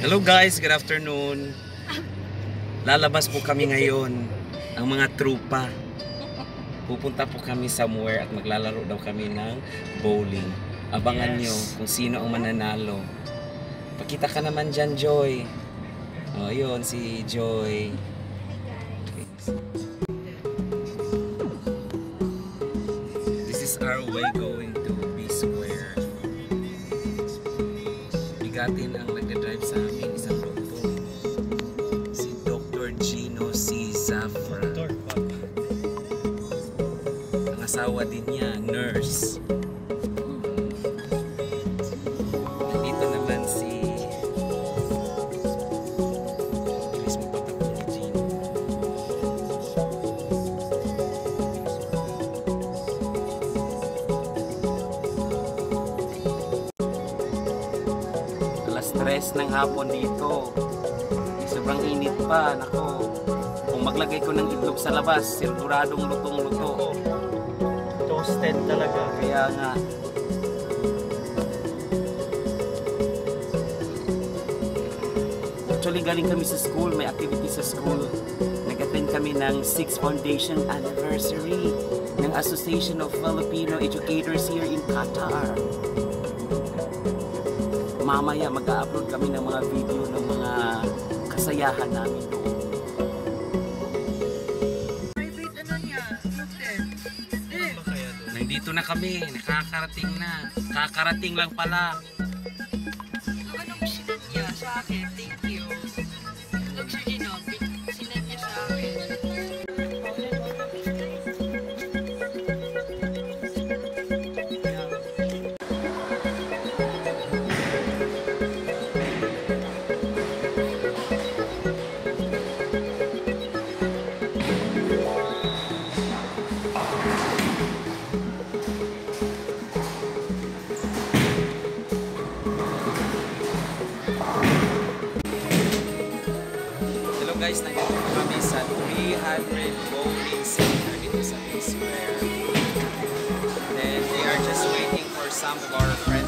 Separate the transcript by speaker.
Speaker 1: Hello guys, good afternoon. Lalabas po kami ngayon, ang mga trupa. Pupunta po kami somewhere at maglalaro daw kami ng bowling. Abangan nyo kung sino ang mananalo. Pakita ka naman dyan, Joy. Oh, yun, si Joy. This is our way going to B Square. Bigatin ang nag-drive sa amin, isang doktor. Si Dr. Gino C. Zafra. Ang asawa din niya, nurse. Nandito naman si stress ng hapon dito. Sobrang init pa, nako. Kung maglagay ko ng itlog sa labas, siguradong lutong-luto.
Speaker 2: Toasted talaga.
Speaker 1: Kaya nga. Actually, galing kami sa school, may activity sa school. Nag-attend kami ng 6th Foundation Anniversary ng Association of Filipino Educators here in Qatar. Mamaya mag-upload kami ng mga video ng mga kasayahan namin doon. Nandito na kami, nakakarating na. Kakarating lang pala.
Speaker 3: Anong sinad niya sa akin? Thank you. Dr. Gino, sinad niya sa akin.
Speaker 1: Guys, nandito kami sa 300 bowling center dito sa B Square. And they are just waiting for some of our friends